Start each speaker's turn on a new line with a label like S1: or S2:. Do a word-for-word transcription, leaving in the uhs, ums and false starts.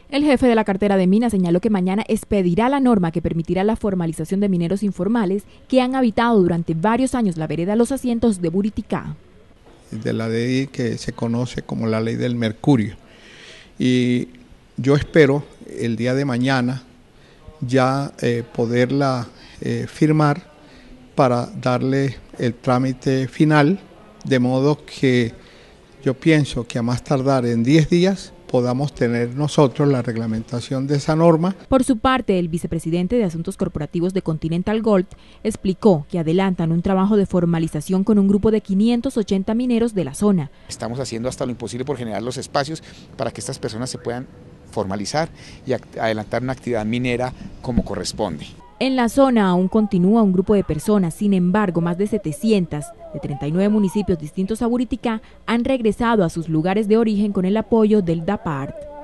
S1: El jefe de la cartera de Minas señaló que mañana expedirá la norma que permitirá la formalización de mineros informales que han habitado durante varios años la vereda Los Asientos de Buriticá.
S2: De la ley que se conoce como la ley del mercurio. Y yo espero el día de mañana ya eh, poderla eh, firmar para darle el trámite final, de modo que yo pienso que a más tardar en diez días podamos tener nosotros la reglamentación de esa norma.
S1: Por su parte, el vicepresidente de Asuntos Corporativos de Continental Gold explicó que adelantan un trabajo de formalización con un grupo de quinientos ochenta mineros de la zona.
S3: Estamos haciendo hasta lo imposible por generar los espacios para que estas personas se puedan formalizar y adelantar una actividad minera como corresponde.
S1: En la zona aún continúa un grupo de personas, sin embargo, más de setecientas de treinta y nueve municipios distintos a Buriticá han regresado a sus lugares de origen con el apoyo del DAPART.